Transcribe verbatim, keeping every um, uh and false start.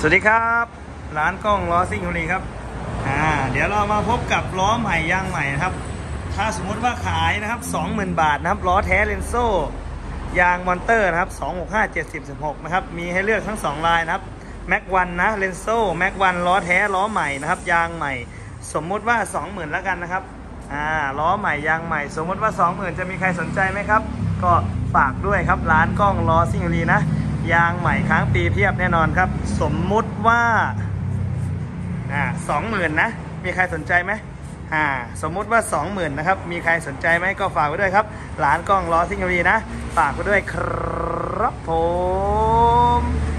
สวัสดีครับร้านกล้องล้อซิ่งคนนี้ครับอ่าเดี๋ยวเรามาพบกับล้อใหม่ยางใหม่นะครับถ้าสมมติว่าขายนะครับ สองหมื่น บาทนะครับล้อแท้เลนโซ่ยางมอนเตอร์นะครับสองหกห้า เจ็ดสิบ สิบหกนะครับมีให้เลือกทั้งสองลายนะครับแม็กวันนะเลนโซ่แม็กวันล้อแท้ล้อใหม่นะครับยางใหม่สมมุติว่า สองหมื่น แล้วกันนะครับอ่าล้อใหม่ยางใหม่สมมติว่า สองหมื่น จะมีใครสนใจไหมครับก็ฝากด้วยครับร้านกล้องล้อซิ่งคนนี้นะยางใหม่ค้างปีเพียบแน่นอนครับสมมุติว่าอ่าสองหมื่นนะมีใครสนใจไหมอ่าสมมุติว่าสองหมื่นนะครับมีใครสนใจไหมก็ฝากไว้ด้วยครับร้านกล้องล้อซิ่งคนนี้นะฝากไว้ด้วยครับผม